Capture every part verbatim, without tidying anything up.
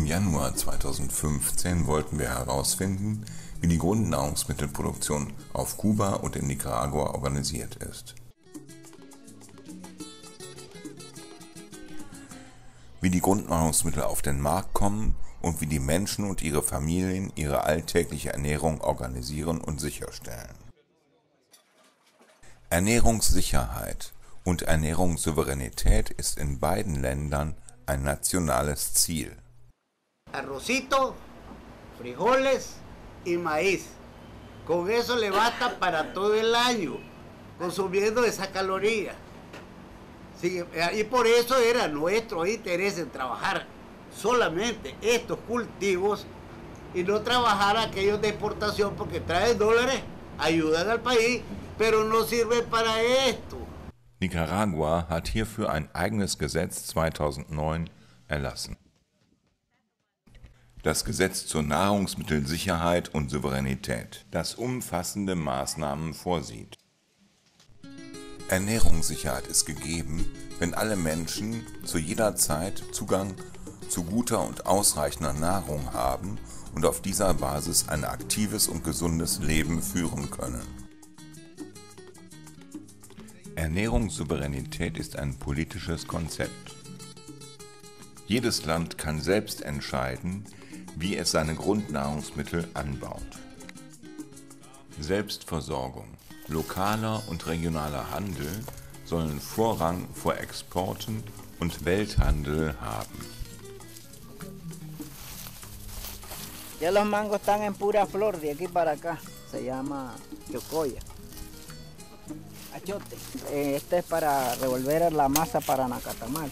Januar zweitausendfünfzehn wollten wir herausfinden, wie die Grundnahrungsmittelproduktion auf Kuba und in Nicaragua organisiert ist. Wie die Grundnahrungsmittel auf den Markt kommen und wie die Menschen und ihre Familien ihre alltägliche Ernährung organisieren und sicherstellen. Ernährungssicherheit und Ernährungssouveränität ist in beiden Ländern ein nationales Ziel. Arrocito, frijoles y maíz. Con eso le basta para todo el año, consumiendo esa caloría. Sí, y por eso era nuestro interés en trabajar solamente estos cultivos y no trabajar aquellos de exportación porque traen dólares, ayudan al país, pero no sirven para esto. Nicaragua hat hierfür ein eigenes Gesetz zweitausendneun erlassen. Das Gesetz zur Nahrungsmittelsicherheit und Souveränität, das umfassende Maßnahmen vorsieht. Ernährungssicherheit ist gegeben, wenn alle Menschen zu jeder Zeit Zugang zu guter und ausreichender Nahrung haben und auf dieser Basis ein aktives und gesundes Leben führen können. Ernährungssouveränität ist ein politisches Konzept. Jedes Land kann selbst entscheiden, wie es seine Grundnahrungsmittel anbaut. Selbstversorgung, lokaler und regionaler Handel sollen Vorrang vor Exporten und Welthandel haben. Ya los mangos están en pura flor de aquí para acá, se llama chocoya. Achote. Este es para revolver la masa para nacatamal.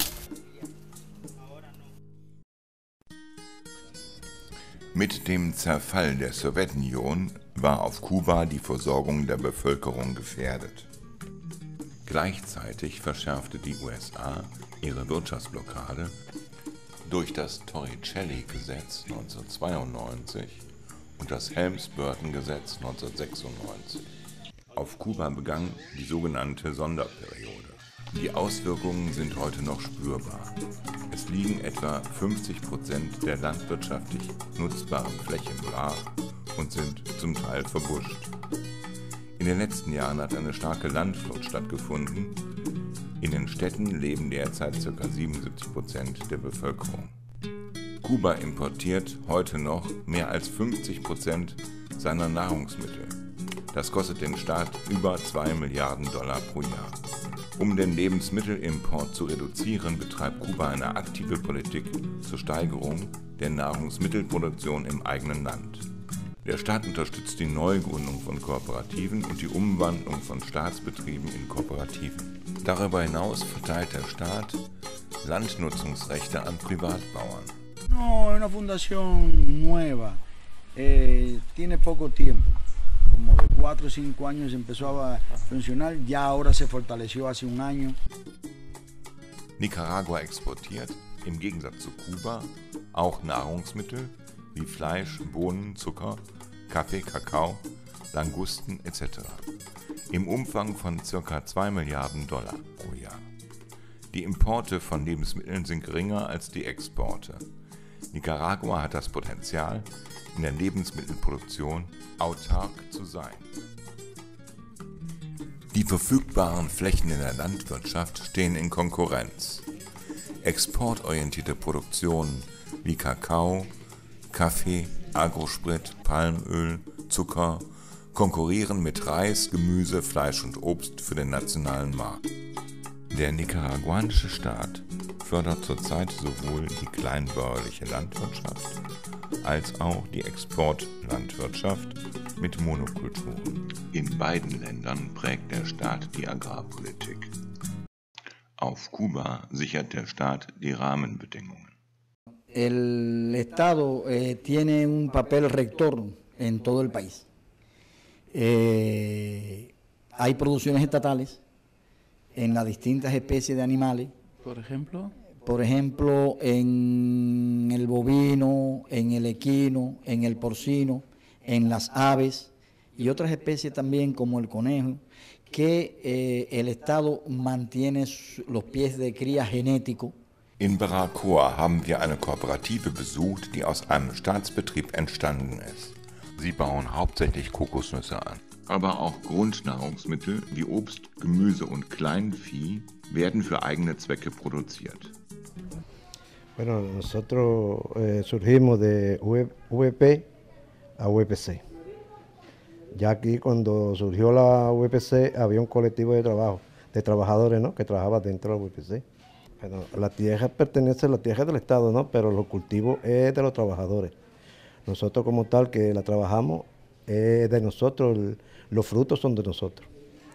Mit dem Zerfall der Sowjetunion war auf Kuba die Versorgung der Bevölkerung gefährdet. Gleichzeitig verschärfte die U S A ihre Wirtschaftsblockade durch das Torricelli-Gesetz neunzehnhundertzweiundneunzig und das Helms-Burton-Gesetz neunzehnhundertsechsundneunzig. Auf Kuba begann die sogenannte Sonderperiode. Die Auswirkungen sind heute noch spürbar. Es liegen etwa fünfzig Prozent der landwirtschaftlich nutzbaren Fläche brach und sind zum Teil verbuscht. In den letzten Jahren hat eine starke Landflucht stattgefunden. In den Städten leben derzeit ca. siebenundsiebzig Prozent der Bevölkerung. Kuba importiert heute noch mehr als fünfzig Prozent seiner Nahrungsmittel. Das kostet den Staat über zwei Milliarden Dollar pro Jahr. Um den Lebensmittelimport zu reduzieren, betreibt Kuba eine aktive Politik zur Steigerung der Nahrungsmittelproduktion im eigenen Land. Der Staat unterstützt die Neugründung von Kooperativen und die Umwandlung von Staatsbetrieben in Kooperativen. Darüber hinaus verteilt der Staat Landnutzungsrechte an Privatbauern. No, es una fundación nueva, eh, tiene poco tiempo. Como de cuatro o cinco años empezó a funcionar, ya ahora se fortaleció hace un año. Nicaragua exportiert, im Gegensatz zu Kuba, auch Nahrungsmittel wie Fleisch, Bohnen, Zucker, Kaffee, Kakao, Langusten et cetera im Umfang von ca. zwei Milliarden Dollar pro Jahr. Die Importe von Lebensmitteln sind geringer als die Exporte. Nicaragua hat das Potenzial, in der Lebensmittelproduktion autark zu sein. Die verfügbaren Flächen in der Landwirtschaft stehen in Konkurrenz. Exportorientierte Produktionen wie Kakao, Kaffee, Agrosprit, Palmöl, Zucker konkurrieren mit Reis, Gemüse, Fleisch und Obst für den nationalen Markt. Der nicaraguanische Staat fördert zurzeit sowohl die kleinbäuerliche Landwirtschaft als auch die Exportlandwirtschaft mit Monokulturen. In beiden Ländern prägt der Staat die Agrarpolitik. Auf Kuba sichert der Staat die Rahmenbedingungen. El Estado eh, tiene un papel rector en todo el país. Eh, hay producciones estatales en las distintas especies de animales. Por ejemplo. Por ejemplo, en el bovino, en el equino, en el porcino, en las aves y otras especies también como el conejo, que eh, el Estado mantiene los pies de cría genético In Baracoa haben wir eine Kooperative besucht, die aus einem Staatsbetrieb entstanden ist. Sie bauen hauptsächlich Kokosnüsse an. Aber auch Grundnahrungsmittel wie Obst, Gemüse und Kleinvieh werden für eigene Zwecke produziert. Bueno, nosotros eh, surgimos de U V P a U V P C. Ya aquí cuando surgió la U V P C había un colectivo de trabajo, de trabajadores, ¿no?, que trabajaba dentro de la U V P C. Bueno, la tierra pertenece, la tierra del Estado, ¿no?, pero los cultivos es de los trabajadores. Nosotros como tal que la trabajamos es de nosotros, el, los frutos son de nosotros.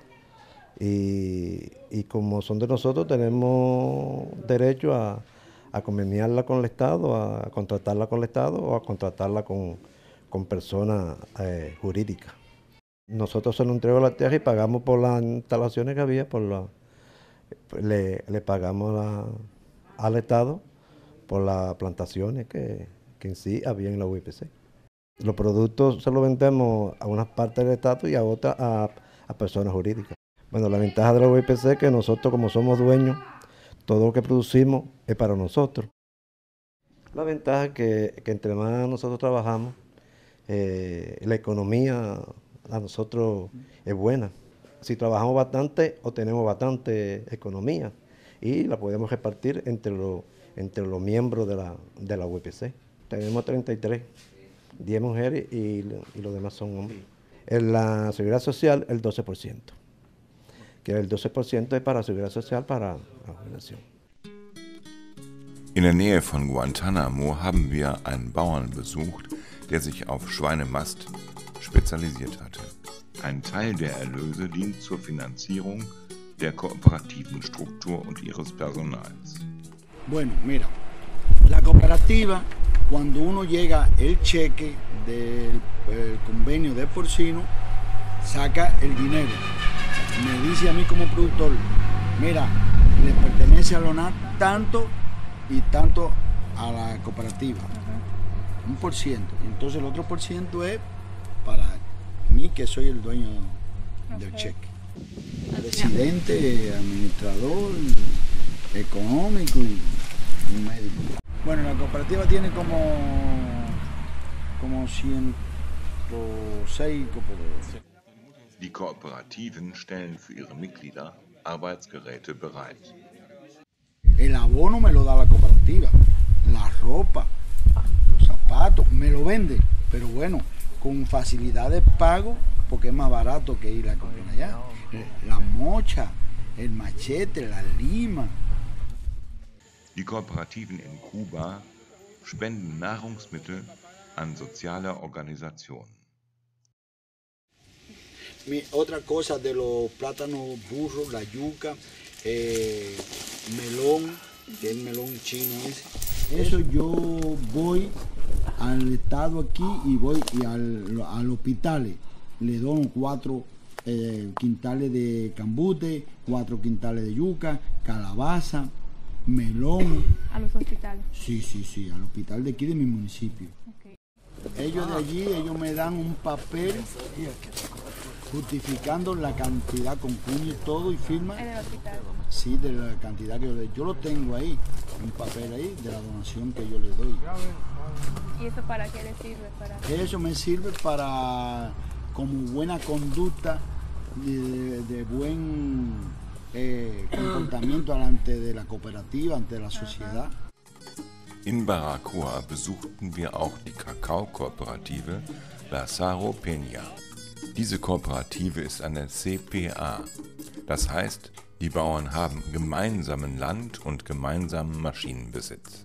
Y, y como son de nosotros tenemos derecho a, a conveniarla con el Estado, a contratarla con el Estado o a contratarla con, con personas eh, jurídicas. Nosotros se nos entregó la tierra y pagamos por las instalaciones que había, por la, le, le pagamos la, al Estado por las plantaciones que, que en sí había en la U V P C. Los productos se los vendemos a unas partes del Estado y a otras a, a personas jurídicas. Bueno, la ventaja de la U V P C es que nosotros, como somos dueños, todo lo que producimos es para nosotros. La ventaja es que, que entre más nosotros trabajamos, eh, la economía a nosotros es buena. Si trabajamos bastante, obtenemos bastante economía y la podemos repartir entre, lo, entre los miembros de la, de la U V P C. Tenemos treinta y tres, diez mujeres y, y los demás son hombres. En la seguridad social, el doce por ciento. Que el doce por ciento es para seguridad social, para la jubilación. In der Nähe von Guantanamo haben wir einen Bauern besucht, der sich auf Schweinemast spezialisiert hatte. Ein Teil der Erlöse dient zur Finanzierung der kooperativen Struktur und ihres Personals. Bueno, mira, la cooperativa, cuando uno llega el cheque del el convenio de porcino, saca el dinero. Me dice a mí como productor, mira, le pertenece a Lonar tanto y tanto a la cooperativa, un por ciento. Entonces el otro por ciento es para mí, que soy el dueño del okay. cheque. Presidente, administrador, económico y un médico. Bueno, la cooperativa tiene como, como ciento seis cooperativas. Die Kooperativen stellen für ihre Mitglieder Arbeitsgeräte bereit. El abono me lo da la cooperativa, la ropa, los zapatos, me lo vende, pero bueno, con facilidad de pago, porque es más barato que ir a comprar allá. La mocha, el machete, la lima. Die Kooperativen in Kuba spenden Nahrungsmittel an soziale Organisationen. Mi, otra cosa de los plátanos burros, la yuca, eh, melón, que es el melón chino ese. Eso yo voy al estado aquí y voy y al, al hospital. Le doy cuatro eh, quintales de cambute, cuatro quintales de yuca, calabaza, melón. ¿A los hospitales? Sí, sí, sí, al hospital de aquí de mi municipio. Okay. Ellos de allí, ellos me dan un papel justificando la cantidad con puño y todo y firma. ¿En el hospital? Sí, de la cantidad que yo le doy. Yo lo tengo ahí, un papel ahí de la donación que yo le doy. ¿Y eso para qué le sirve? Para... Eso me sirve para, como buena conducta, de, de buen eh, comportamiento ante de la cooperativa, ante la sociedad. In Baracoa besuchten wir auch die Kakaokooperative Lazaro Peña. Diese Kooperative ist eine C P A. Das heißt, die Bauern haben gemeinsamen Land- und gemeinsamen Maschinenbesitz.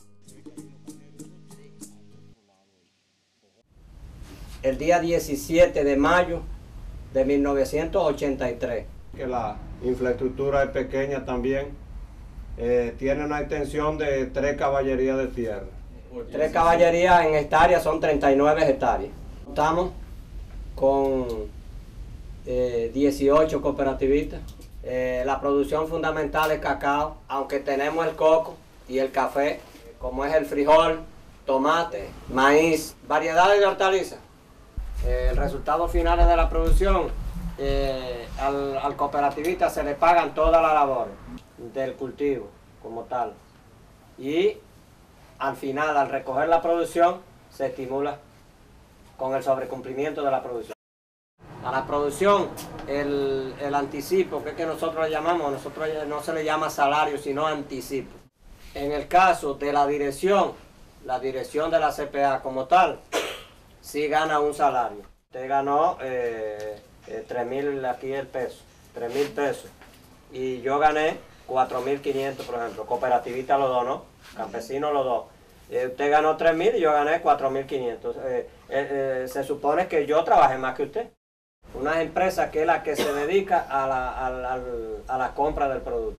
El día diecisiete de mayo de mil novecientos ochenta y tres. Que la infraestructura es pequeña también. Eh, tiene una extensión de tres caballerías de tierra. Tres caballerías en hectáreas son treinta y nueve hectáreas. Estamos con eh, dieciocho cooperativistas. Eh, la producción fundamental es cacao, aunque tenemos el coco y el café, como es el frijol, tomate, maíz, variedades de hortalizas. Eh, el resultado final de la producción, eh, al, al cooperativista se le pagan todas las labores del cultivo como tal. Y al final, al recoger la producción, se estimula con el sobrecumplimiento de la producción. A la producción, el, el anticipo, que es que nosotros le llamamos, nosotros no se le llama salario, sino anticipo. En el caso de la dirección, la dirección de la C P A como tal, sí gana un salario. Usted ganó eh, eh, tres mil, aquí el peso, tres mil pesos. Y yo gané cuatro mil quinientos, por ejemplo. Cooperativista los dos, ¿no? Campesino los dos. Eh, usted ganó tres mil y yo gané cuatro mil quinientos. Eh, eh, eh, se supone que yo trabajé más que usted. Una empresa que es la que se dedica a la, a la, a la compra del producto.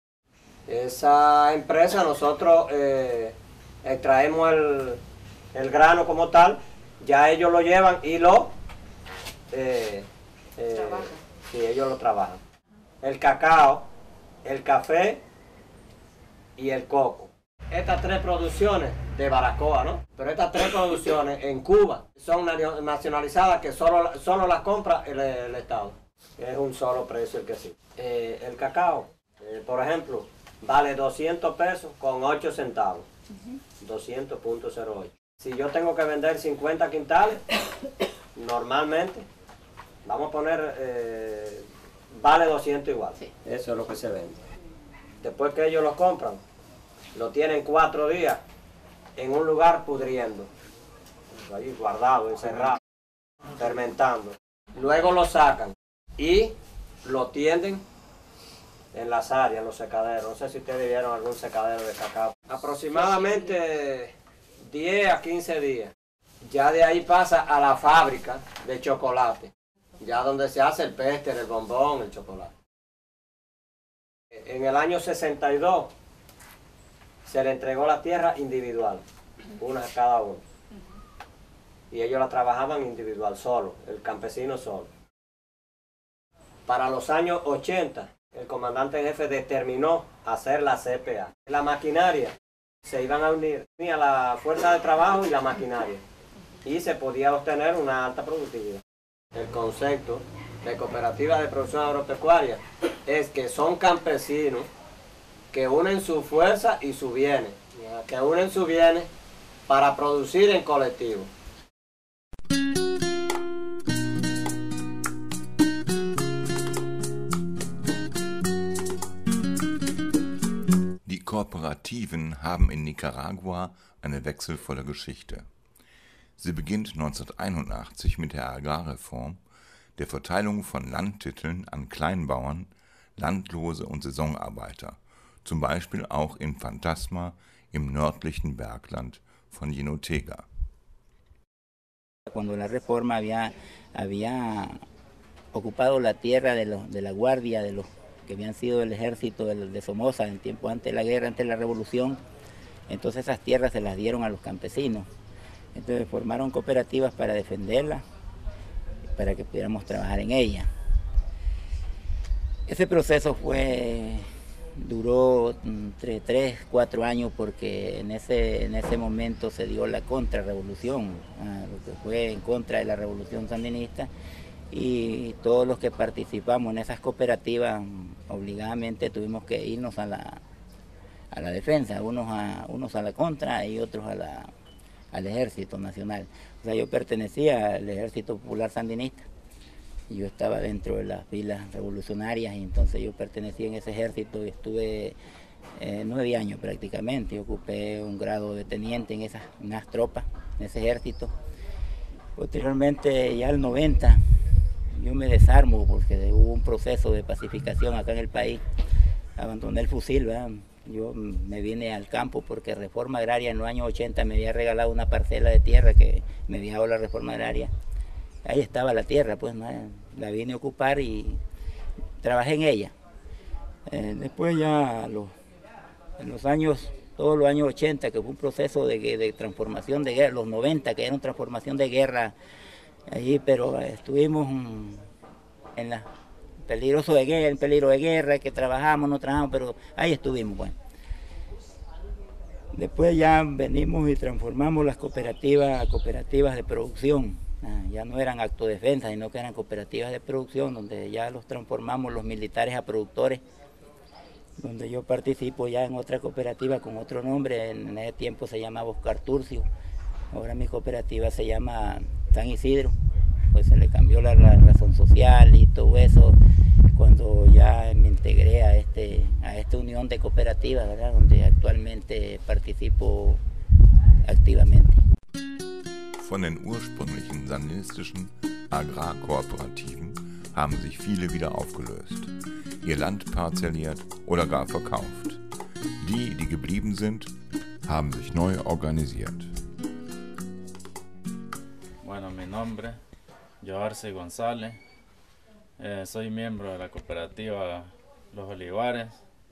Esa empresa nosotros eh, extraemos el, el grano como tal, ya ellos lo llevan y lo... Eh, eh, sí, ellos lo trabajan. El cacao, el café y el coco. Estas tres producciones de Baracoa, ¿no? Pero estas tres producciones en Cuba son nacionalizadas que solo, solo las compra el, el Estado. Es un solo precio el que sí. Eh, el cacao, eh, por ejemplo, vale doscientos pesos con ocho centavos. Uh-huh. doscientos punto cero ocho. Si yo tengo que vender cincuenta quintales, normalmente, vamos a poner, eh, vale doscientos igual. Sí. Eso es lo que se vende. Después que ellos los compran, lo tienen cuatro días en un lugar pudriendo, ahí guardado, encerrado, fermentando. Luego lo sacan y lo tienden en las áreas, en los secaderos. No sé si ustedes vieron algún secadero de cacao. Aproximadamente diez a quince días. Ya de ahí pasa a la fábrica de chocolate, ya donde se hace el péster, el bombón, el chocolate. En el año sesenta y dos se le entregó la tierra individual, una a cada uno. Y ellos la trabajaban individual, solo, el campesino solo. Para los años ochenta, el comandante en jefe determinó hacer la C P A. La maquinaria, se iban a unir a la fuerza de trabajo y la maquinaria. Y se podía obtener una alta productividad. El concepto de cooperativa de producción agropecuaria es que son campesinos que unen su fuerza y su bienes, que unen sus bienes para producir en colectivo. Die Kooperativen haben in Nicaragua eine wechselvolle Geschichte. Sie beginnt neunzehnhunderteinundachtzig mit der Agrarreform, der Verteilung von Landtiteln an Kleinbauern, Landlose und Saisonarbeiter, zum Beispiel auch in Fantasma im nördlichen Bergland von Jinotega. Cuando la reforma había, había ocupado la tierra de, los, de la guardia, de los que habían sido el ejército de, de Somoza en tiempo antes de la guerra, antes de la revolución, entonces esas tierras se las dieron a los campesinos. Entonces formaron cooperativas para defenderlas, para que pudiéramos trabajar en ellas. Ese proceso fue, duró entre tres, cuatro años porque en ese, en ese momento se dio la contrarrevolución, ah, lo que fue en contra de la revolución sandinista, y todos los que participamos en esas cooperativas obligadamente tuvimos que irnos a la, a la defensa, unos a, unos a la contra y otros a la, al Ejército Nacional. O sea, yo pertenecía al Ejército Popular Sandinista. Yo estaba dentro de las filas revolucionarias y entonces yo pertenecía en ese ejército y estuve eh, nueve años prácticamente. Yo ocupé un grado de teniente en esas, en esas tropas, en ese ejército. Posteriormente, ya al noventa, yo me desarmo porque hubo un proceso de pacificación acá en el país. Abandoné el fusil, ¿verdad? Yo me vine al campo porque Reforma Agraria en los años ochenta me había regalado una parcela de tierra que me había dado la Reforma Agraria. Ahí estaba la tierra, pues ¿no? La vine a ocupar y trabajé en ella. Eh, después ya los, en los años, todos los años ochenta, que fue un proceso de, de transformación de guerra, los noventa, que era una transformación de guerra allí, pero estuvimos en la peligroso de guerra, en peligro de guerra, que trabajamos, no trabajamos, pero ahí estuvimos, bueno. Después ya venimos y transformamos las cooperativas a cooperativas de producción. Ah, ya no eran autodefensa, sino que eran cooperativas de producción, donde ya los transformamos los militares a productores. donde yo participo ya en otra cooperativa con otro nombre. En ese tiempo se llamaba Oscar Turcio, ahora mi cooperativa se llama San Isidro, pues se le cambió la, la razón social y todo eso cuando ya me integré a, este, a esta unión de cooperativas, ¿verdad?, donde actualmente participo activamente. Von den ursprünglichen sandinistischen Agrarkooperativen haben sich viele wieder aufgelöst, ihr Land parzelliert oder gar verkauft. Die, die geblieben sind, haben sich neu organisiert. Bueno, mi nombre, Joarce González, eh, soy miembro de la cooperativa Los Olivares,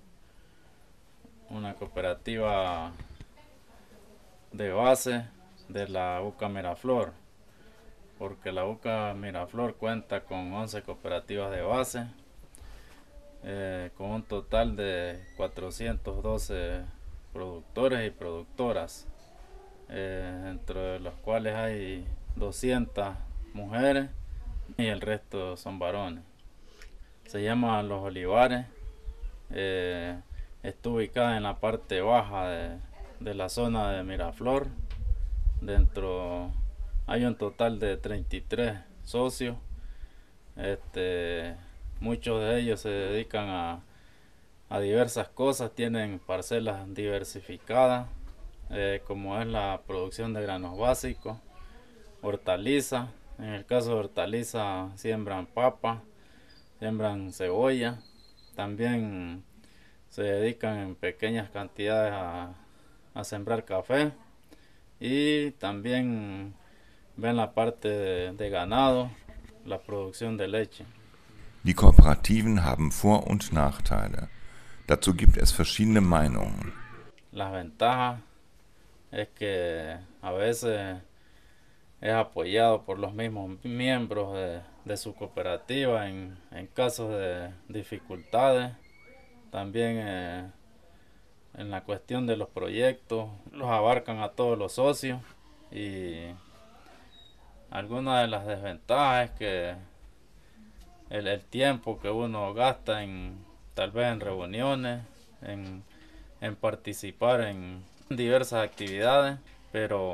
una cooperativa de base de la U C A Miraflor, porque la U C A Miraflor cuenta con once cooperativas de base, eh, con un total de cuatrocientos doce productores y productoras, eh, entre los cuales hay doscientas mujeres y el resto son varones. Se llama Los Olivares, eh, está ubicada en la parte baja de, de la zona de Miraflor. Dentro hay un total de treinta y tres socios, este, muchos de ellos se dedican a, a diversas cosas, tienen parcelas diversificadas, eh, como es la producción de granos básicos, hortalizas. En el caso de hortalizas siembran papa, siembran cebolla, también se dedican en pequeñas cantidades a, a sembrar café y también ven la parte de, de ganado, la producción de leche. Die Kooperativen haben Vor- und Nachteile. Dazu gibt es verschiedene Meinungen. Las ventajas es que a veces es apoyado por los mismos miembros de, de su cooperativa en, en casos de dificultades. También eh, en la cuestión de los proyectos, los abarcan a todos los socios. Y alguna de las desventajas es que el, el tiempo que uno gasta en tal vez en reuniones, en, en participar en diversas actividades, pero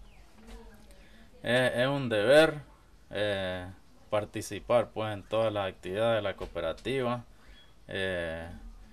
es, es un deber eh, participar pues en todas las actividades de la cooperativa, eh,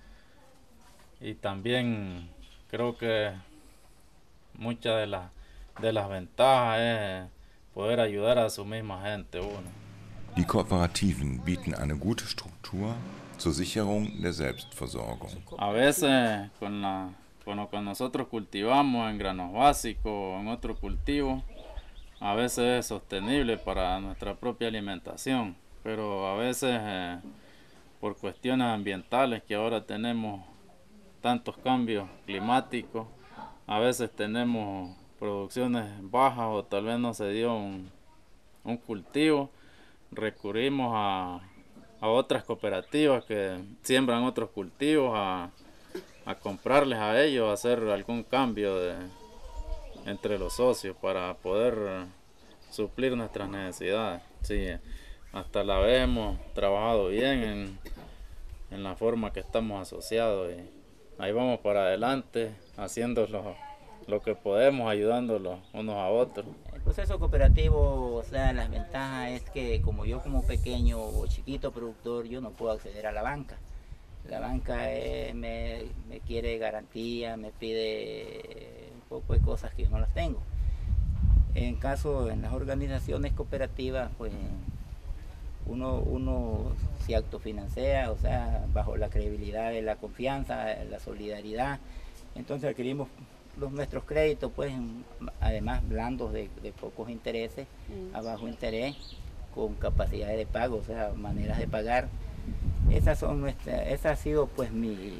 y también creo que muchas de las de las ventajas es poder ayudar a su misma gente uno. Die Kooperativen bieten eine gute Struktur zur Sicherung der Selbstversorgung. A veces con, la, con lo que nosotros cultivamos en granos básicos o en otro cultivo, a veces es sostenible para nuestra propia alimentación, pero a veces eh, por cuestiones ambientales que ahora tenemos tantos cambios climáticos, a veces tenemos producciones bajas o tal vez no se dio un, un cultivo, recurrimos a, a otras cooperativas que siembran otros cultivos, a, a comprarles a ellos, a hacer algún cambio de, entre los socios para poder suplir nuestras necesidades. Sí, hasta la vez hemos trabajado bien en, en la forma que estamos asociados y ahí vamos para adelante haciendo lo, lo que podemos, ayudándolos unos a otros. El proceso cooperativo, o sea, las ventajas es que como yo como pequeño o chiquito productor, yo no puedo acceder a la banca. La banca eh, me, me quiere garantía, me pide un poco de cosas que yo no las tengo. En caso, en las organizaciones cooperativas, pues uno, uno se autofinancia, o sea, bajo la credibilidad de la confianza, la solidaridad. Entonces adquirimos los, nuestros créditos, pues además blandos de, de pocos intereses, mm. a bajo interés, con capacidades de pago, o sea, maneras de pagar. Esas son nuestras, esa ha sido pues mi,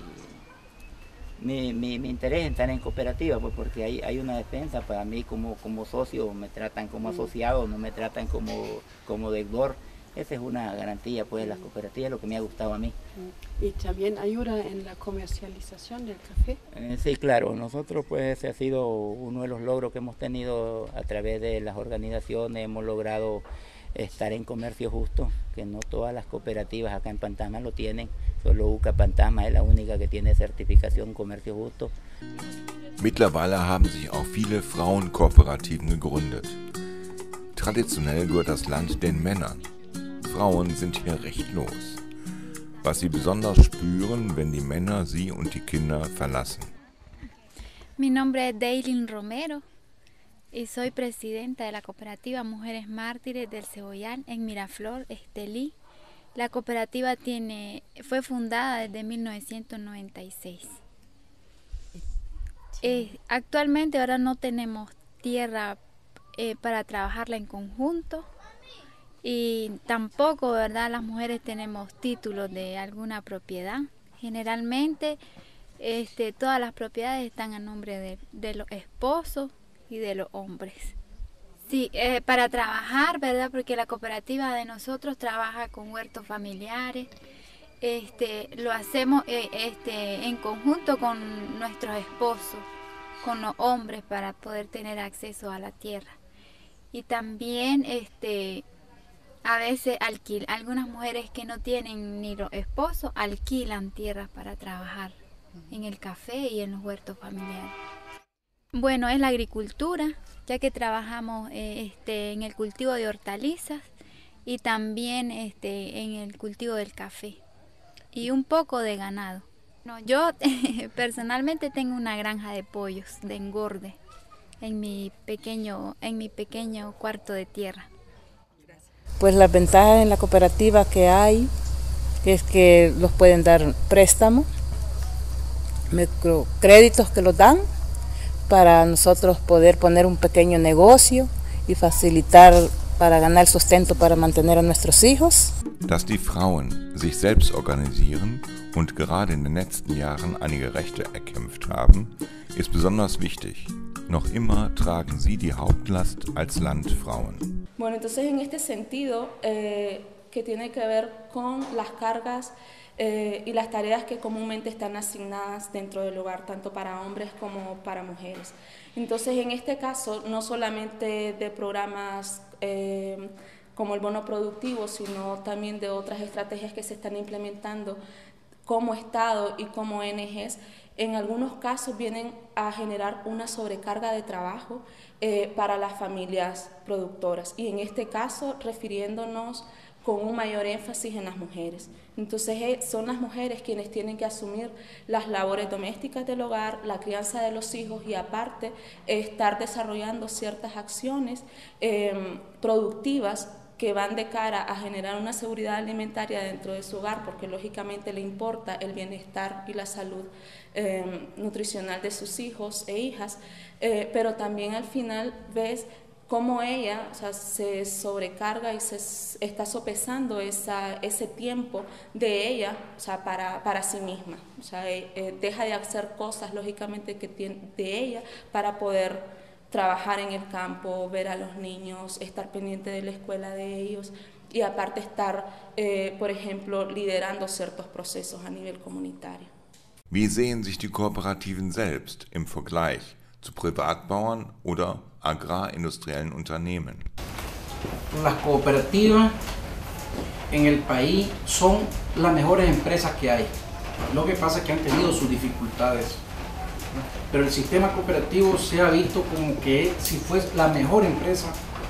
mi, mi, mi interés en estar en cooperativa, pues porque hay, hay una defensa para mí como, como socio, me tratan como mm. asociado, no me tratan como, como deudor. Esa es una garantía pues de las cooperativas, lo que me ha gustado a mí. ¿Y también ayuda en la comercialización del café? Eh, sí, claro, nosotros pues ese ha sido uno de los logros que hemos tenido a través de las organizaciones, hemos logrado estar en comercio justo, que no todas las cooperativas acá en Pantana lo tienen, Solo UCA Fantasma es la única que tiene certificación comercio justo. Mittlerweile haben sich auch viele Frauenkooperativen gegründet. Traditionell gehört das Land den Männern. Frauen sind hier rechtlos, was sie besonders spüren, wenn die Männer sie und die Kinder verlassen. Mi nombre es Daylin Romero y soy presidenta de la cooperativa Mujeres Mártires del Cebollal en Miraflor, Estelí. La cooperativa tiene, fue fundada desde mil novecientos noventa y seis. Eh, actualmente ahora no tenemos tierra eh, para trabajarla en conjunto y tampoco, ¿verdad?, las mujeres tenemos títulos de alguna propiedad. Generalmente este, todas las propiedades están a nombre de, de los esposos y de los hombres. Sí, eh, para trabajar, ¿verdad? Porque la cooperativa de nosotros trabaja con huertos familiares. Este, lo hacemos eh, este, en conjunto con nuestros esposos, con los hombres, para poder tener acceso a la tierra. Y también este, a veces alquil, algunas mujeres que no tienen ni los esposos alquilan tierras para trabajar en el café y en los huertos familiares. Bueno, es la agricultura, ya que trabajamos eh, este, en el cultivo de hortalizas y también este, en el cultivo del café y un poco de ganado. No, yo personalmente tengo una granja de pollos de engorde en mi pequeño, en mi pequeño cuarto de tierra. Pues las ventajas en la cooperativa que hay es que los pueden dar préstamos, microcréditos que los dan para nosotros poder poner un pequeño negocio y facilitar para ganar sustento para mantener a nuestros hijos. Dass die Frauen sich selbst organisieren und gerade in den letzten Jahren einige Rechte erkämpft haben, ist besonders wichtig. Noch immer tragen sie die Hauptlast als Landfrauen. Bueno, entonces en este sentido, eh, que tiene que ver con las cargas eh, y las tareas que comúnmente están asignadas dentro del hogar, tanto para hombres como para mujeres. Entonces, en este caso, no solamente de programas eh, como el bono productivo, sino también de otras estrategias que se están implementando como Estado y como O N Ges, en algunos casos vienen a generar una sobrecarga de trabajo eh, para las familias productoras, y en este caso refiriéndonos con un mayor énfasis en las mujeres. Entonces eh, son las mujeres quienes tienen que asumir las labores domésticas del hogar, la crianza de los hijos y aparte eh, estar desarrollando ciertas acciones eh, productivas que van de cara a generar una seguridad alimentaria dentro de su hogar, porque lógicamente le importa el bienestar y la salud eh, nutricional de sus hijos e hijas, eh, pero también al final ves cómo ella, o sea, se sobrecarga y se está sopesando esa, ese tiempo de ella, o sea, para, para sí misma. O sea, eh, deja de hacer cosas lógicamente que tiene de ella para poder trabajar en el campo, ver a los niños, estar pendiente de la escuela de ellos y aparte estar, eh, por ejemplo, liderando ciertos procesos a nivel comunitario. Wie sehen sich die Kooperativen selbst im Vergleich zu Privatbauern oder agrarindustriellen Unternehmen? Las cooperativas en el país son las mejores empresas que hay. Lo que pasa es que han tenido sus dificultades. Pero el sistema cooperativo se ha visto como que si fuese la mejor empresa,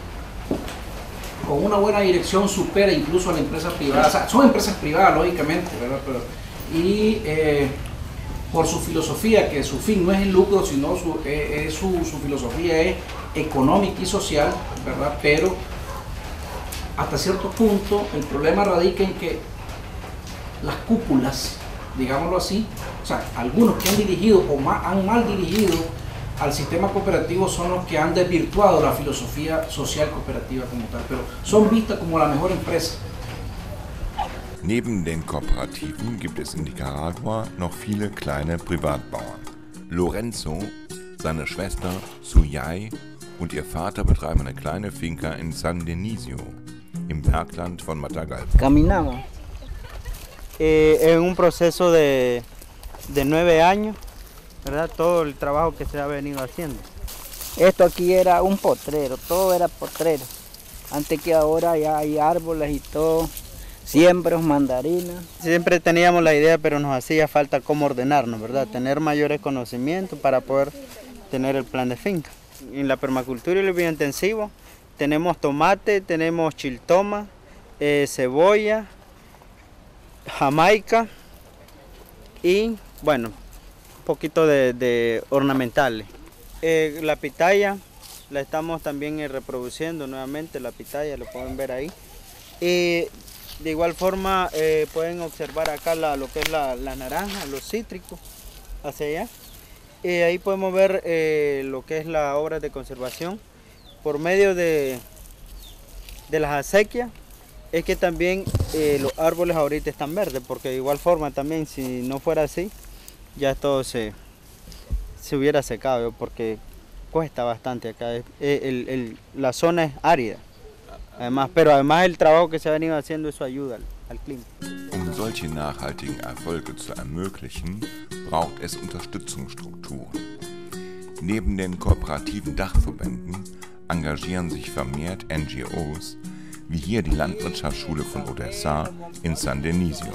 con una buena dirección supera incluso a la empresa privada. O sea, son empresas privadas, lógicamente, ¿verdad? Pero, y eh, por su filosofía, que su fin no es el lucro, sino su, eh, es su, su filosofía es económica y social, ¿verdad? Pero hasta cierto punto el problema radica en que las cúpulas, digámoslo así, o sea, algunos que han dirigido o ma, han mal dirigido al sistema cooperativo son los que han desvirtuado la filosofía social cooperativa como tal, pero son vistas como la mejor empresa. Neben den Kooperativen gibt es in Nicaragua noch viele kleine Privatbauern. Lorenzo, seine Schwester Suyay und ihr Vater betreiben eine kleine Finca in San Dionisio, im Bergland von Matagalpa. Caminamos eh, en un proceso de, de nueve años, ¿verdad? Todo el trabajo que se ha venido haciendo. Esto aquí era un potrero, todo era potrero. Antes que ahora ya hay árboles y todo, siembros, mandarinas. Siempre teníamos la idea, pero nos hacía falta cómo ordenarnos, ¿verdad? Tener mayores conocimientos para poder tener el plan de finca. En la permacultura y el biointensivo tenemos tomate, tenemos chiltoma, eh, cebolla, jamaica y, bueno, un poquito de, de ornamentales. Eh, la pitaya la estamos también eh, reproduciendo nuevamente, la pitaya, lo pueden ver ahí. Y de igual forma eh, pueden observar acá la, lo que es la, la naranja, los cítricos, hacia allá. Y ahí podemos ver eh, lo que es la obra de conservación por medio de, de las acequias. Es que también eh, los árboles ahorita están verdes, porque de igual forma también si no fuera así, ya todo se, se hubiera secado, porque cuesta bastante acá. El, el, el, la zona es árida, además, pero además el trabajo que se ha venido haciendo, eso ayuda al, al clima. Um solche nachhaltigen Erfolge zu ermöglichen, braucht es Unterstützungsstrukturen. Neben den kooperativen Dachverbänden engagieren sich vermehrt N G Os, wie hier die Landwirtschaftsschule von Odessa in San Denisio.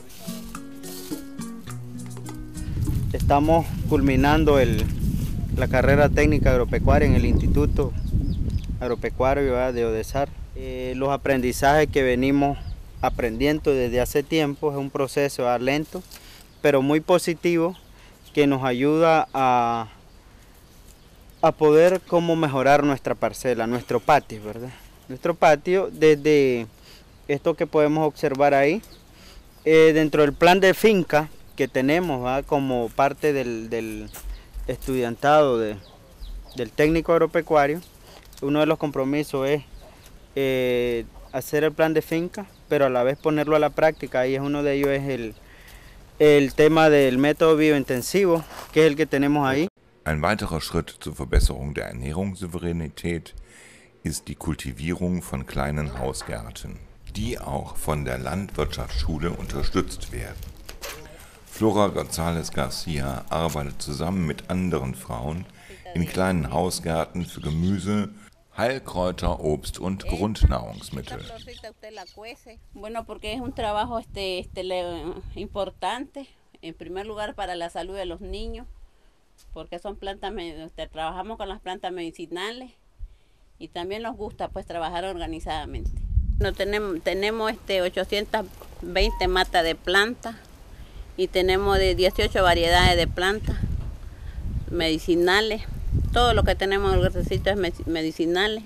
Estamos culminando el, la carrera técnica agropecuaria en el Instituto Agropecuario de Odessa. Eh, los aprendizajes que venimos aprendiendo desde hace tiempo es un proceso lento, pero muy positivo, que nos ayuda a, a poder cómo mejorar nuestra parcela, nuestro patio, ¿verdad? Nuestro patio, desde esto que podemos observar ahí, eh, dentro del plan de finca que tenemos, ¿verdad? Como parte del, del estudiantado de, del técnico agropecuario, uno de los compromisos es eh, hacer el plan de finca, pero a la vez ponerlo a la práctica, y es uno de ellos es el, el tema del método biointensivo, que es el que tenemos ahí. Ein weiterer Schritt zur Verbesserung der Ernährungssouveränität ist die Kultivierung von kleinen Hausgärten, die auch von der Landwirtschaftsschule unterstützt werden. Flora González García arbeitet zusammen mit anderen Frauen in kleinen Hausgärten für Gemüse, Heilkräuter, Obst und Grundnahrungsmittel. Bueno, porque es un trabajo este, este, importante, en primer lugar para la salud de los niños, porque son plantas, este, trabajamos con las plantas medicinales y también nos gusta pues trabajar organizadamente. No, tenemos tenemos este, ochocientas veinte matas de plantas y tenemos de dieciocho variedades de plantas medicinales. Todo lo que tenemos en el huertecito es medicinales.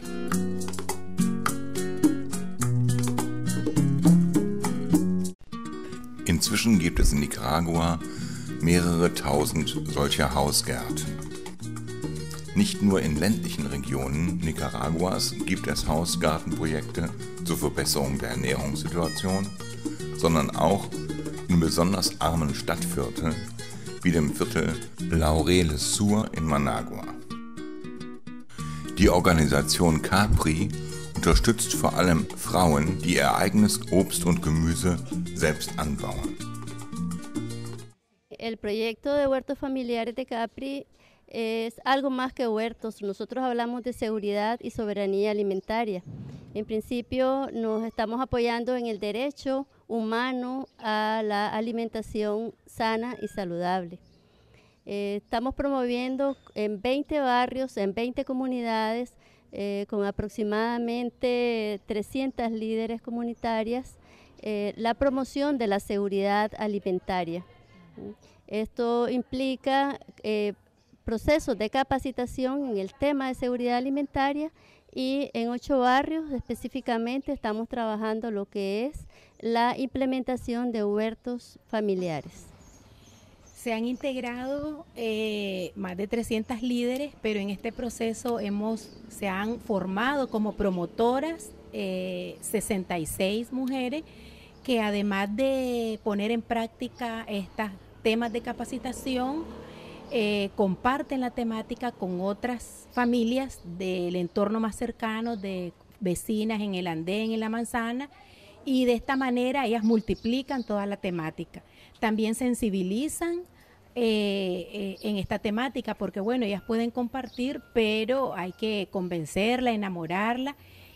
Inzwischen gibt es in Nicaragua mehrere tausend solcher Hausgärten. Nicht nur in ländlichen Regionen Nicaraguas gibt es Hausgartenprojekte zur Verbesserung der Ernährungssituation, sondern auch in besonders armen Stadtvierteln wie dem Viertel Laureles Sur in Managua. Die Organisation Capri unterstützt vor allem Frauen, die ihr eigenes Obst und Gemüse selbst anbauen. El proyecto de huertos familiares de Capri es algo más que huertos. Nosotros hablamos de seguridad y soberanía alimentaria. En principio nos estamos apoyando en el derecho humano a la alimentación sana y saludable. Eh, estamos promoviendo en veinte barrios, en veinte comunidades, eh, con aproximadamente trescientas líderes comunitarias, eh, la promoción de la seguridad alimentaria. Esto implica eh, procesos de capacitación en el tema de seguridad alimentaria, y en ocho barrios específicamente estamos trabajando lo que es la implementación de huertos familiares. Se han integrado eh, más de trescientas líderes, pero en este proceso hemos, se han formado como promotoras eh, sesenta y seis mujeres que, además de poner en práctica estos temas de capacitación, eh, comparten la temática con otras familias del entorno más cercano, de vecinas en el andén, en la manzana, y de esta manera ellas multiplican toda la temática. También sensibilizan eh, eh, en esta temática, porque bueno, ellas pueden compartir, pero hay que convencerla, enamorarla,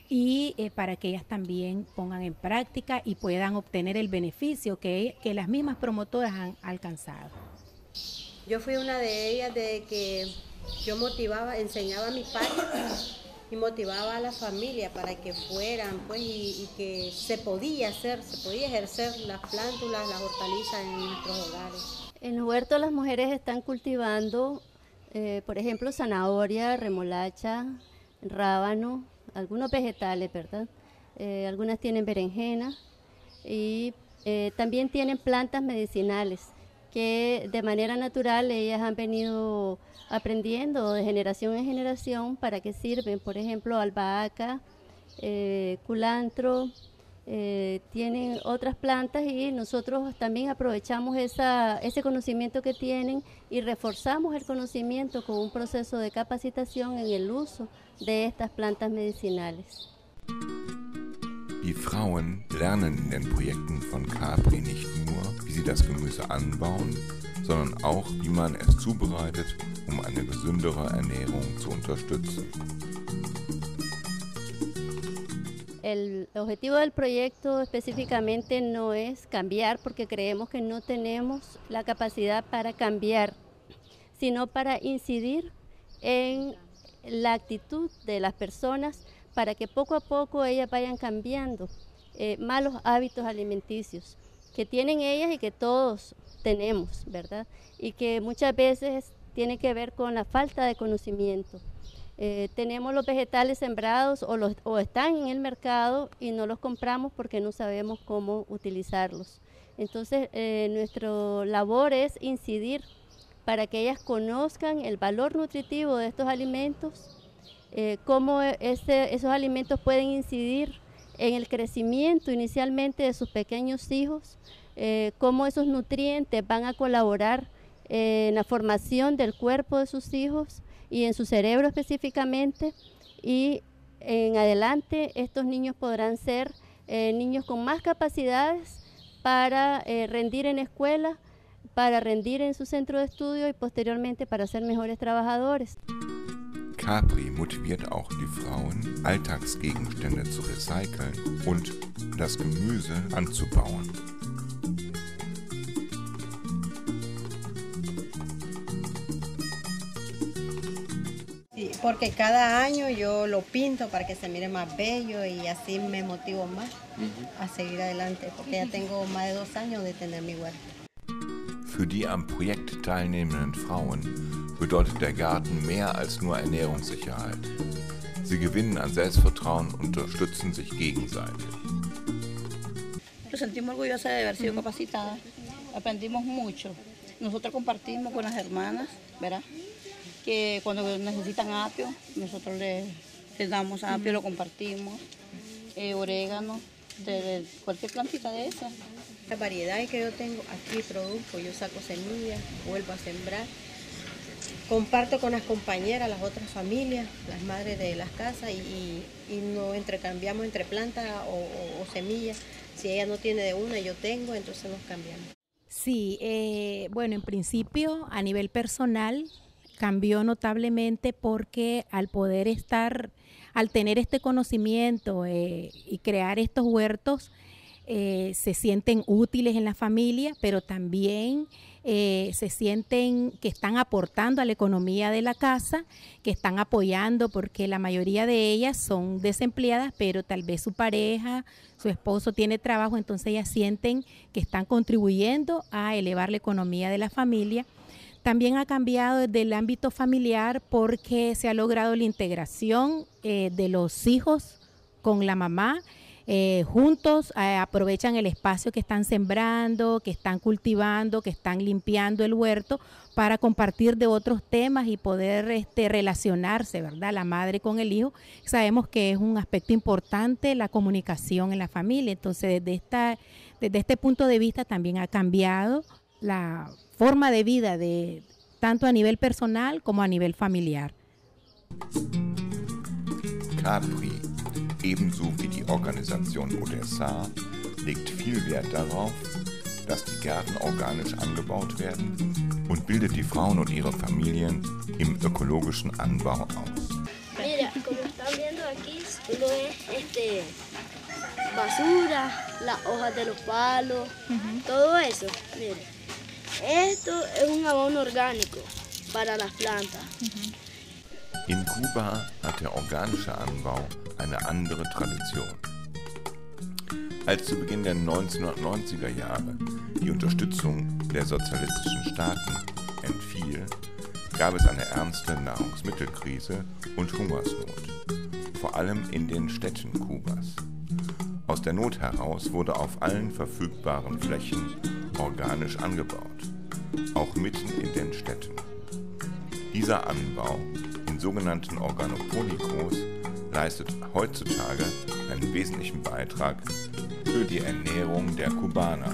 y eh, para que ellas también pongan en práctica y puedan obtener el beneficio que, que las mismas promotoras han alcanzado. Yo fui una de ellas de que yo motivaba, enseñaba a mis padres y motivaba a la familia para que fueran, pues, y, y que se podía hacer, se podía ejercer las plántulas, las hortalizas en nuestros hogares. En los huertos las mujeres están cultivando, eh, por ejemplo, zanahoria, remolacha, rábano, algunos vegetales, ¿verdad? Eh, algunas tienen berenjena y eh, también tienen plantas medicinales que de manera natural ellas han venido aprendiendo de generación en generación para qué sirven. Por ejemplo, albahaca, eh, culantro, eh, tienen otras plantas y nosotros también aprovechamos esa, ese conocimiento que tienen y reforzamos el conocimiento con un proceso de capacitación en el uso de estas plantas medicinales. Die Frauen lernen in den Projekten von Capri nicht nur, wie sie das Gemüse anbauen, sondern auch, wie man es zubereitet, um eine gesündere Ernährung zu unterstützen. El objetivo del proyecto específicamente no es cambiar, porque creemos que no tenemos la capacidad para cambiar, sino para incidir en la actitud de las personas para que poco a poco ellas vayan cambiando eh, malos hábitos alimenticios que tienen ellas y que todos tenemos, ¿verdad? Y que muchas veces tiene que ver con la falta de conocimiento. Eh, tenemos los vegetales sembrados o, los, o están en el mercado y no los compramos porque no sabemos cómo utilizarlos. Entonces, eh, nuestra labor es incidir para que ellas conozcan el valor nutritivo de estos alimentos, eh, cómo ese, esos alimentos pueden incidir en el crecimiento inicialmente de sus pequeños hijos, eh, cómo esos nutrientes van a colaborar eh, en la formación del cuerpo de sus hijos y en su cerebro específicamente, y en adelante estos niños podrán ser eh, niños con más capacidades para eh, rendir en escuela, para rendir en su centro de estudio y posteriormente para ser mejores trabajadores. Capri motiviert auch die Frauen, Alltagsgegenstände zu recyceln und das Gemüse anzubauen. Sí, porque cada año yo lo pinto para que se mire más bello y así me motivo más uh-huh. a seguir adelante, porque ya tengo más de dos años de tener mi huerta. Für die am Projekt teilnehmenden Frauen bedeutet der Garten mehr als nur Ernährungssicherheit. Sie gewinnen an Selbstvertrauen und unterstützen sich gegenseitig. Nos sentimos orgullosas de haber sido capacitadas, aprendimos mucho. Nosotros compartimos con las hermanas, ¿verdad? Que cuando necesitan apio, nosotros les, les damos apio, lo compartimos, eh, orégano, de, de cualquier plantita de esas. La variedad que yo tengo aquí produzco, yo saco semillas, vuelvo a sembrar, comparto con las compañeras, las otras familias, las madres de las casas y, y, y nos intercambiamos entre plantas o, o, o semillas. Si ella no tiene de una, yo tengo, entonces nos cambiamos. Sí, eh, bueno, en principio a nivel personal cambió notablemente porque al poder estar, al tener este conocimiento eh, y crear estos huertos, Eh, se sienten útiles en la familia, pero también eh, se sienten que están aportando a la economía de la casa, que están apoyando, porque la mayoría de ellas son desempleadas, pero tal vez su pareja, su esposo tiene trabajo, entonces ellas sienten que están contribuyendo a elevar la economía de la familia. También ha cambiado desde el ámbito familiar porque se ha logrado la integración eh, de los hijos con la mamá. Eh, juntos eh, aprovechan el espacio que están sembrando, que están cultivando, que están limpiando el huerto para compartir de otros temas y poder este, relacionarse, ¿verdad? La madre con el hijo. Sabemos que es un aspecto importante la comunicación en la familia, entonces desde, esta, desde este punto de vista también ha cambiado la forma de vida de, tanto a nivel personal como a nivel familiar. Capri, ebenso wie die Organisation Odessa, legt viel Wert darauf, dass die Gärten organisch angebaut werden und bildet die Frauen und ihre Familien im ökologischen Anbau aus. Mira, como están viendo aquí, uno es este, basura, las hojas de los palos, uh-huh. todo eso. Mire, esto es un abono orgánico para las plantas. Uh-huh. In Kuba hat der organische Anbau eine andere Tradition. Als zu Beginn der neunzehnhundertneunziger Jahre die Unterstützung der sozialistischen Staaten entfiel, gab es eine ernste Nahrungsmittelkrise und Hungersnot, vor allem in den Städten Kubas. Aus der Not heraus wurde auf allen verfügbaren Flächen organisch angebaut, auch mitten in den Städten. Dieser Anbau in sogenannten Organoponikos leistet heutzutage einen wesentlichen Beitrag für die Ernährung der Kubaner.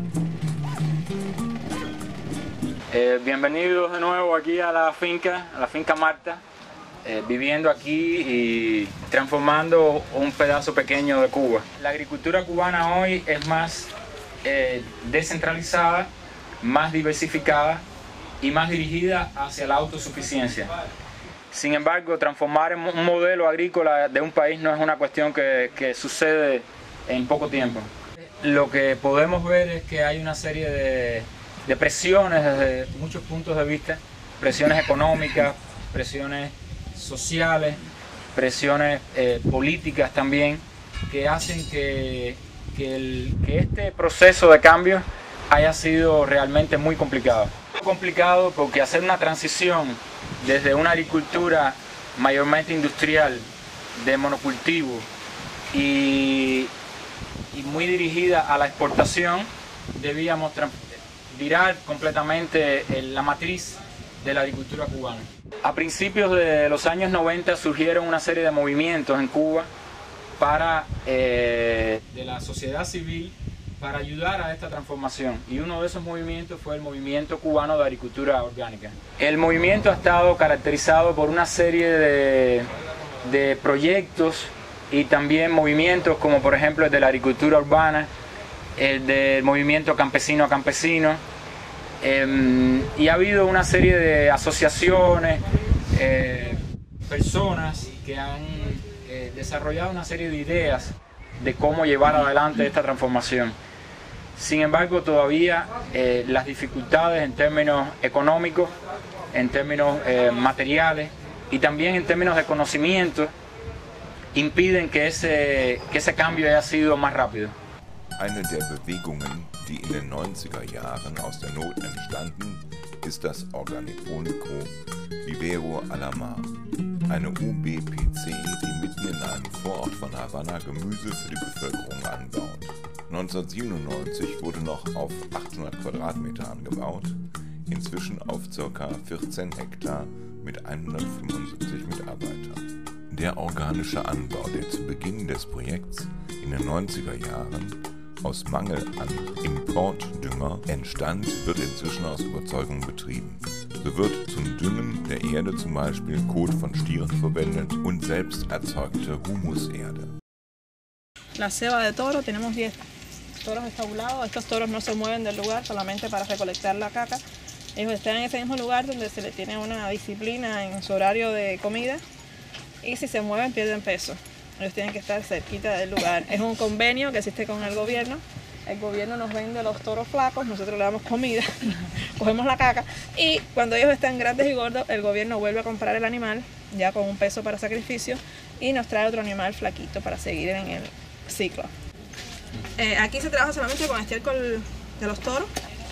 Eh, bienvenidos de nuevo aquí a la finca, a la finca Marta, eh, viviendo aquí y transformando un pedazo pequeño de Cuba. La agricultura cubana hoy es más eh, descentralizada, más diversificada y más dirigida hacia la autosuficiencia. Sin embargo, transformar un modelo agrícola de un país no es una cuestión que, que sucede en poco tiempo. Lo que podemos ver es que hay una serie de, de presiones desde muchos puntos de vista, presiones económicas, presiones sociales, presiones eh, políticas también, que hacen que, que, el, que este proceso de cambio haya sido realmente muy complicado. Complicado porque hacer una transición desde una agricultura mayormente industrial, de monocultivo y, y muy dirigida a la exportación, debíamos virar completamente la matriz de la agricultura cubana. A principios de los años noventa surgieron una serie de movimientos en Cuba para, eh, de la sociedad civil para ayudar a esta transformación, y uno de esos movimientos fue el movimiento cubano de agricultura orgánica. El movimiento ha estado caracterizado por una serie de, de proyectos y también movimientos como por ejemplo el de la agricultura urbana, el del movimiento campesino a campesino, eh, y ha habido una serie de asociaciones, eh, personas que han eh, desarrollado una serie de ideas de cómo llevar adelante esta transformación. Sin embargo, todavía eh, las dificultades en términos económicos, en términos eh, materiales y también en términos de conocimiento impiden que ese, que ese cambio haya sido más rápido. Eine der Bewegungen, die in den neunziger Jahren aus der Not entstanden, ist das Organoponico Vivero a la Mar, eine U B P C, die mitten in einem Vorort von Havanna Gemüse für die Bevölkerung anbaut. neunzehnhundertsiebenundneunzig wurde noch auf achthundert Quadratmeter angebaut, inzwischen auf ca. vierzehn Hektar mit hundertfünfundsiebzig Mitarbeitern. Der organische Anbau, der zu Beginn des Projekts in den neunziger Jahren aus Mangel an Importdünger entstand, wird inzwischen aus Überzeugung betrieben. So wird zum Düngen der Erde zum Beispiel Kot von Stieren verwendet und selbst erzeugte Humuserde. La ceba de toro, tenemos diez toros estabulados. Estos toros no se mueven del lugar solamente para recolectar la caca. Ellos están en ese mismo lugar donde se les tiene una disciplina en su horario de comida, y si se mueven pierden peso. Ellos tienen que estar cerquita del lugar. Es un convenio que existe con el gobierno. El gobierno nos vende los toros flacos, nosotros le damos comida, cogemos la caca, y cuando ellos están grandes y gordos, el gobierno vuelve a comprar el animal, ya con un peso para sacrificio, y nos trae otro animal flaquito para seguir en el ciclo. Eh, aquí se trabaja solamente con estiércol de los toros.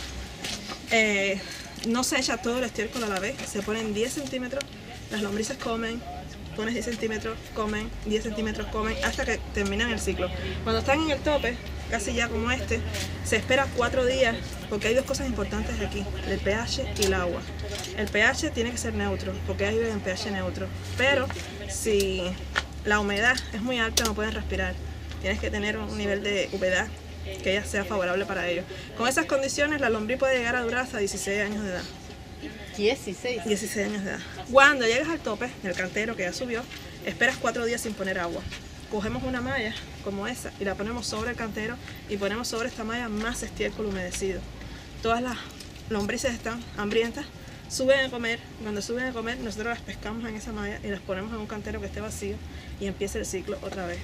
Eh, no se echa todo el estiércol a la vez, se ponen diez centímetros, las lombrices comen, pones diez centímetros, comen, diez centímetros, comen, hasta que terminan el ciclo. Cuando están en el tope, casi ya como este, se espera cuatro días, porque hay dos cosas importantes aquí, el pH y el agua. El pH tiene que ser neutro, porque ellos viven en pH neutro, pero si la humedad es muy alta no pueden respirar. Tienes que tener un nivel de humedad que ya sea favorable para ellos. Con esas condiciones la lombriz puede llegar a durar hasta dieciséis años de edad. dieciséis. dieciséis años de edad. Cuando llegas al tope del cantero que ya subió, esperas cuatro días sin poner agua. Cogemos una malla como esa y la ponemos sobre el cantero y ponemos sobre esta malla más estiércol humedecido. Todas las lombrices están hambrientas, suben a comer. Cuando suben a comer, nosotros las pescamos en esa malla y las ponemos en un cantero que esté vacío y empieza el ciclo otra vez.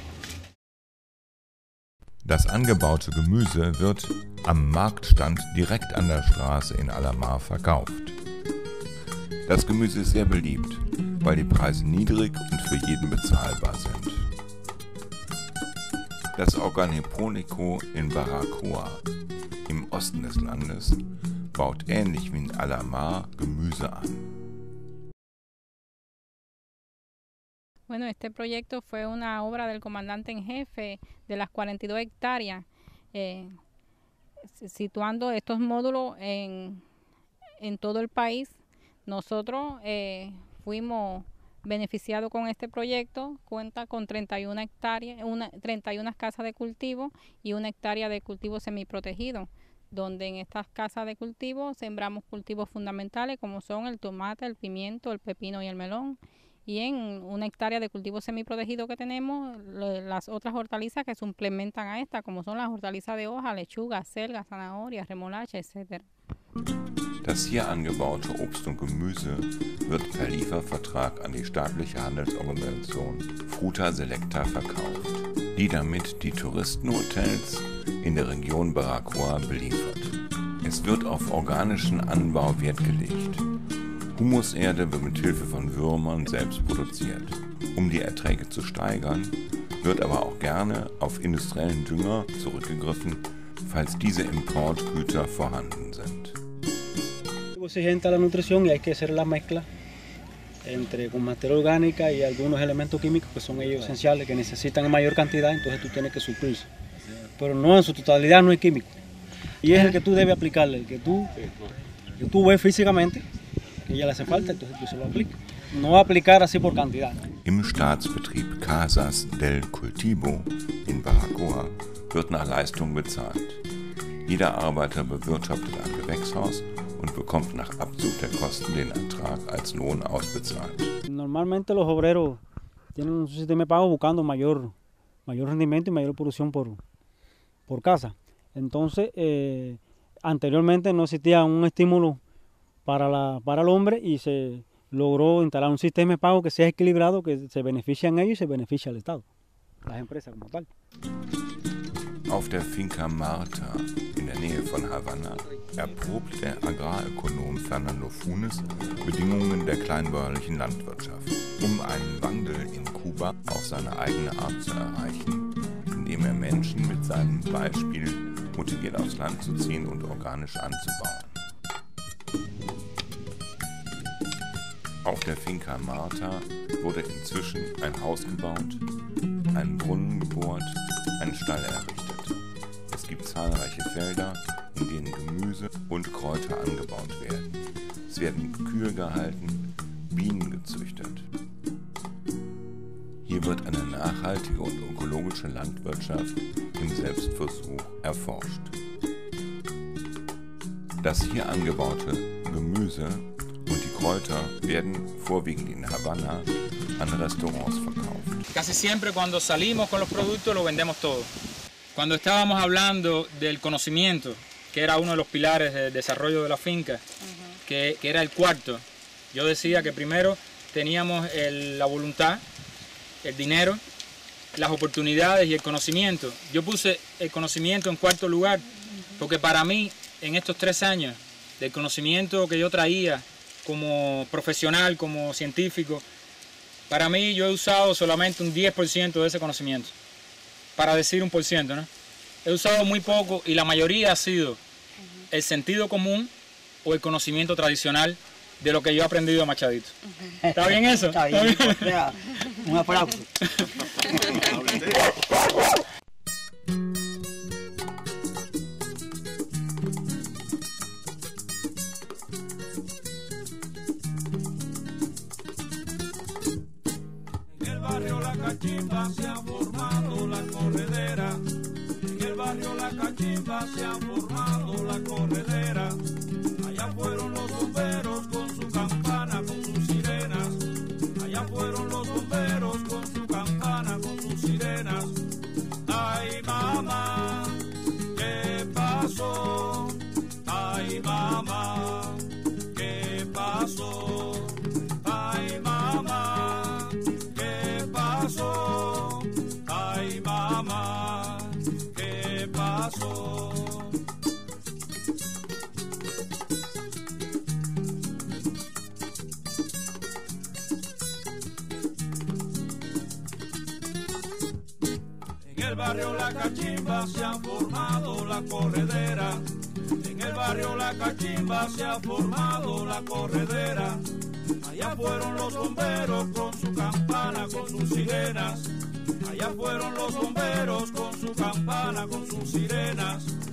Das angebaute Gemüse wird am Marktstand direkt an der Straße in Alamar verkauft. Das Gemüse ist sehr beliebt, weil die Preise niedrig und für jeden bezahlbar sind. Das Organoponico in Baracoa im Osten des Landes baut ähnlich wie in Alamar Gemüse an. Bueno, este proyecto fue una obra del comandante en jefe de las cuarenta y dos hectáreas, eh, situando estos módulos en, en todo el país. Nosotros eh, fuimos beneficiados con este proyecto, cuenta con treinta y una hectáreas, una, treinta y una casas de cultivo y una hectárea de cultivo semiprotegido, donde en estas casas de cultivo sembramos cultivos fundamentales como son el tomate, el pimiento, el pepino y el melón. Y en una hectárea de cultivo semiprotegido que tenemos, las otras hortalizas que suplementan a esta, como son las hortalizas de hoja, lechuga, selga, zanahoria, remolacha, etcétera. Das hier angebaute Obst und Gemüse wird per Liefervertrag an die staatliche Handelsorganisation Fruta Selecta verkauft, die damit die Touristenhotels in der Region Baracoa beliefert. Es wird auf organischen Anbau Wert gelegt. Humuserde wird mit Hilfe von Würmern selbst produziert. Um die Erträge zu steigern, wird aber auch gerne auf industriellen Dünger zurückgegriffen, falls diese Importgüter vorhanden sind. Exigente a la nutrición y hay que hacer la mezcla entre con materia orgánica y algunos elementos químicos que son ellos esenciales, que necesitan en mayor cantidad, entonces tú tienes que suplirse. Pero no en su totalidad no es químico. Y es el que tú debes aplicarle, el que tú, que tú ves físicamente que ella le hace falta, entonces tú se lo aplicas. No aplicar así por cantidad. Im Staatsbetrieb Casas del Cultivo in Baracoa wird nach Leistung bezahlt. Jeder Arbeiter bewirtschaftet ein Gewächshaus und bekommt nach Abzug der Kosten den Ertrag als Lohn ausbezahlt. Normalmente los obreros tienen un sistema de pago buscando mayor, mayor rendimiento y mayor producción por, por casa. Entonces, eh, anteriormente no existía un estímulo para, la, para el hombre y se logró instalar un sistema de pago que sea equilibrado, que se benefician ellos y se beneficia al Estado, las empresas como tal. Auf der Finca Marta in der Nähe von Havanna erprobt der Agrarökonom Fernando Funes Bedingungen der kleinbäuerlichen Landwirtschaft, um einen Wandel in Kuba auf seine eigene Art zu erreichen, indem er Menschen mit seinem Beispiel motiviert, aufs Land zu ziehen und organisch anzubauen. Auf der Finca Marta wurde inzwischen ein Haus gebaut, einen Brunnen gebohrt, einen Stall errichtet. Es gibt zahlreiche Felder, in denen Gemüse und Kräuter angebaut werden. Es werden Kühe gehalten, Bienen gezüchtet. Hier wird eine nachhaltige und ökologische Landwirtschaft im Selbstversuch erforscht. Das hier angebaute Gemüse und die Kräuter werden vorwiegend in Havanna an Restaurants verkauft. Casi siempre cuando salimos con los productos lo vendemos todo. Cuando estábamos hablando del conocimiento, que era uno de los pilares del desarrollo de la finca, uh-huh. que, que era el cuarto, yo decía que primero teníamos el, la voluntad, el dinero, las oportunidades y el conocimiento. Yo puse el conocimiento en cuarto lugar, porque para mí, en estos tres años, del conocimiento que yo traía como profesional, como científico, para mí yo he usado solamente un diez por ciento de ese conocimiento, para decir un por ciento, ¿no? He usado muy poco y la mayoría ha sido el sentido común o el conocimiento tradicional de lo que yo he aprendido de Machadito. ¿Está bien eso? Está bien, ¿Está bien? Un aplauso. Cachimba se ha formado la corredera, en el barrio La Cachimba se ha formado la corredera, allá fueron los bomberos con su campana, con sus sirenas, allá fueron los bomberos con su campana, con sus sirenas. Ay mamá, ¿qué pasó? Ay mamá, ¿qué pasó? corazón. En el barrio La Cachimba se ha formado la corredera. En el barrio La Cachimba se ha formado la corredera. Allá fueron los bomberos con su campana, con sus sirenas. Allá fueron los bomberos con su campana, con sus sirenas.